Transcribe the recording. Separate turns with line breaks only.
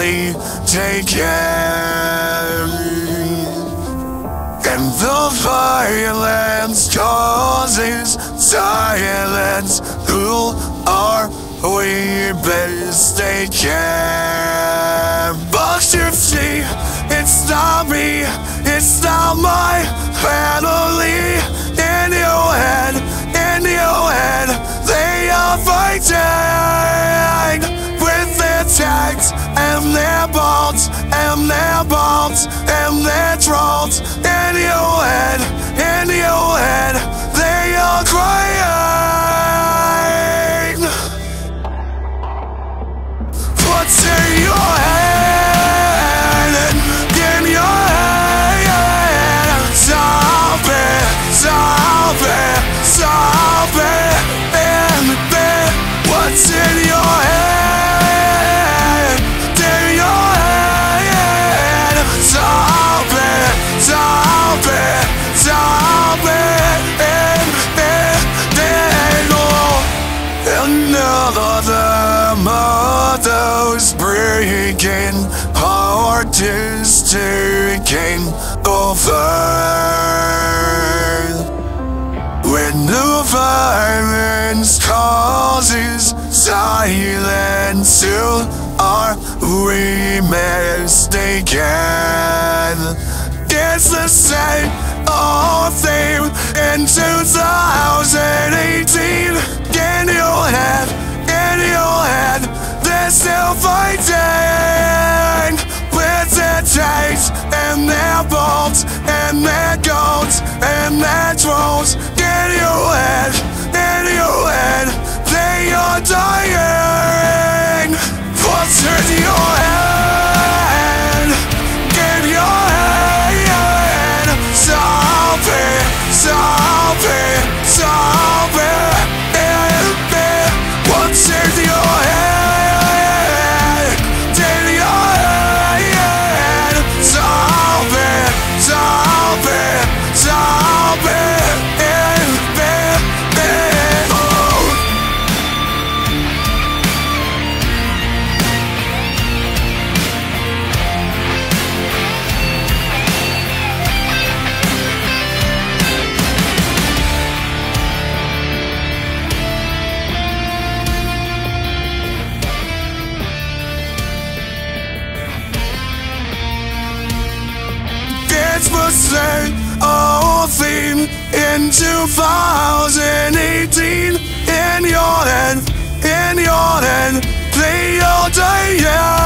be taken. And the violence causes silence. Who are we mistaken? But you see, it's not me, it's not my family. In your head, they are fighting with their tanks and their bombs and their bombs and their drones. In your head, they are crying. What's in your head? In your head, stop it, stop it, stop it. What's in your head? In your head, stop it, stop it, stop it. Another mother's breaking, heart is taking over. When the violence causes silence, who are we mistaken? It's the same old theme in 2018. In your head, they're still fighting with their tanks and their bombs and their guns and their drones. In your head, they are dying. What's in your head? In your head, stop it, stop it, stop it. What's in your head? In your head, stop it, stop it, stop it. It's the same old theme in 2018. In your head, they all die.